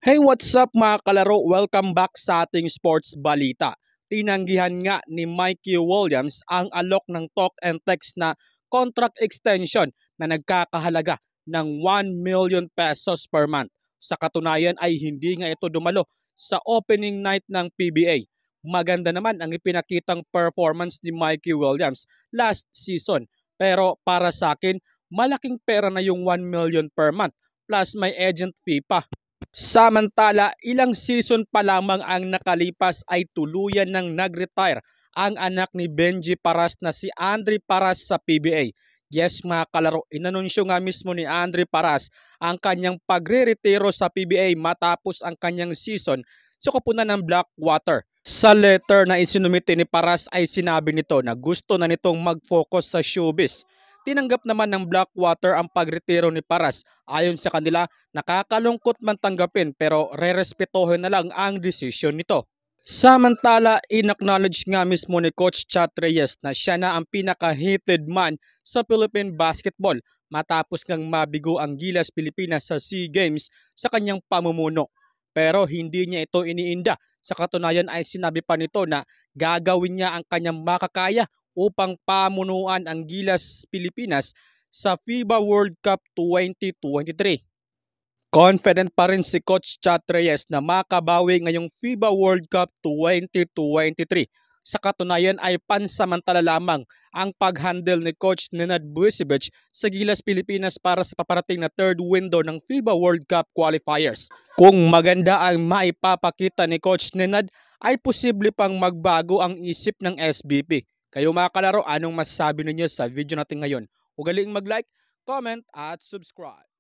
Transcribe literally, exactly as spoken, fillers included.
Hey, what's up mga kalaro? Welcome back sa ating sports balita. Tinanggihan nga ni Mikey Williams ang alok ng talk and text na contract extension na nagkakahalaga ng one million pesos per month. Sa katunayan ay hindi nga ito dumalo sa opening night ng P B A. Maganda naman ang ipinakitang performance ni Mikey Williams last season. Pero para sa akin, malaking pera na yung one million per month plus may agent fee pa. Samantala, ilang season pa lamang ang nakalipas ay tuluyan ng nag-retire ang anak ni Benji Paras na si Andre Paras sa P B A. Yes mga kalaro, inanunsyo nga mismo ni Andre Paras ang kanyang pagre-retiro sa P B A matapos ang kanyang season sa koponan ng Blackwater. Sa letter na isinumite ni Paras ay sinabi nito na gusto na nitong mag-focus sa showbiz. Tinanggap naman ng Blackwater ang pagretiro ni Paras. Ayon sa kanila, nakakalungkot man tanggapin pero rerespetohin na lang ang desisyon nito. Samantala, in-acknowledge nga mismo ni Coach Chat Reyes na siya na ang pinaka-hated man sa Philippine basketball matapos ngang mabigo ang Gilas Pilipinas sa SEA Games sa kanyang pamumuno. Pero hindi niya ito iniinda. Sa katunayan ay sinabi pa nito na gagawin niya ang kanyang makakaya upang pamunuan ang Gilas Pilipinas sa FIBA World Cup twenty twenty-three. Confident pa rin si Coach Chat Reyes na makabawi ngayong FIBA World Cup twenty twenty-three. Sa katunayan ay pansamantala lamang ang pag-handle ni Coach Nenad Buisevich sa Gilas Pilipinas para sa paparating na third window ng FIBA World Cup qualifiers. Kung maganda ang maipapakita ni Coach Nenad ay posible pang magbago ang isip ng S B P. Kayo mga kalaro, anong masasabi ninyo sa video natin ngayon? Huwag kalimutan mag-like, comment at subscribe.